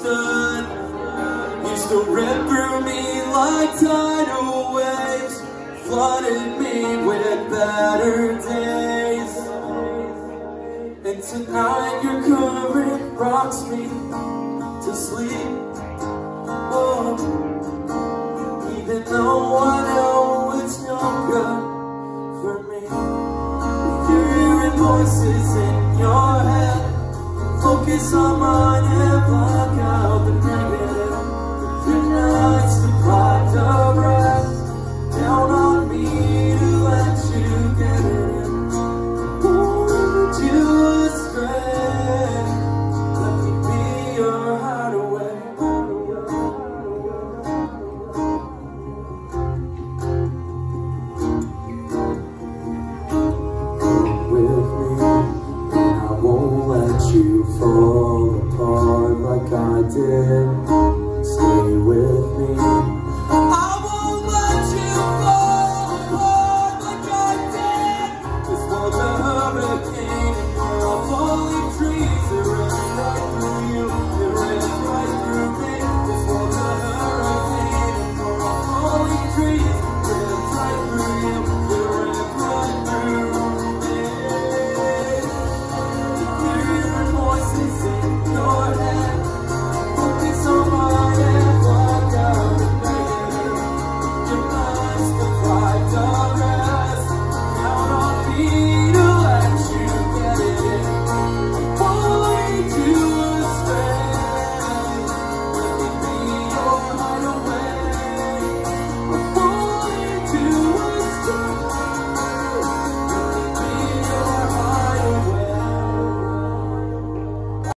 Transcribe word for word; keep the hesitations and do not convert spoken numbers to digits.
understood. Used to rip through me like tidal waves, flooded me with better days. And tonight your current rocks me to sleep. Oh, even though I know it's younger for me. If you're hearing voices in your head, focus on mine and block out the negative. If your nights deprived of rest, count on me to let you get in. Won't lead you astray. Let me be your hideaway. Come with me, and I won't let you fall apart like I did.